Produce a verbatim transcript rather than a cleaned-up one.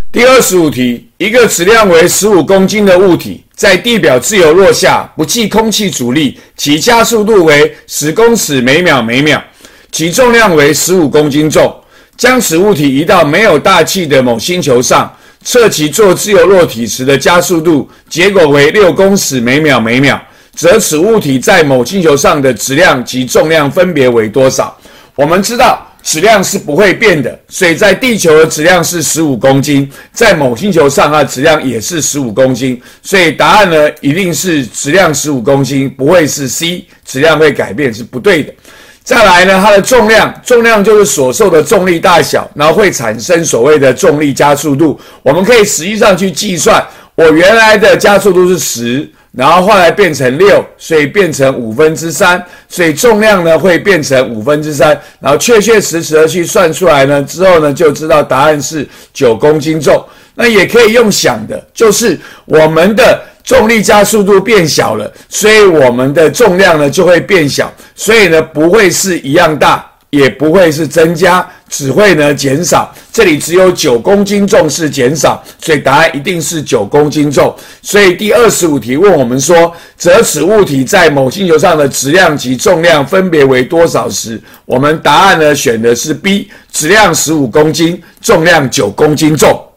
第二十五题，一个质量为十五公斤的物体，在地表自由落下，不计空气阻力，其加速度为十公尺每秒每秒，其重量为十五公斤重。将此物体移到没有大气的某星球上，测其做自由落体时的加速度，结果为六公尺每秒每秒，则此物体在某星球上的质量及重量分别为多少？我们知道质量是不会变的，所以在地球的质量是十五公斤，在某星球上它的质量也是十五公斤，所以答案呢一定是质量十五公斤，不会是 C， 质量会改变是不对的。再来呢，它的重量，重量就是所受的重力大小，然后会产生所谓的重力加速度。我们可以实际上去计算，我原来的加速度是十，然后后来变成六，所以变成五分之三，所以重量呢会变成五分之三，然后确确实实的去算出来呢，之后呢就知道答案是九公斤重。那也可以用想的，就是我们的重力加速度变小了，所以我们的重量呢就会变小，所以呢不会是一样大，也不会是增加，只会呢减少。这里只有九公斤重是减少，所以答案一定是九公斤重。所以第二十五题问我们说，则此物体在某星球上的质量及重量分别为多少时，我们答案呢选的是 B， 质量十五公斤，重量九公斤重。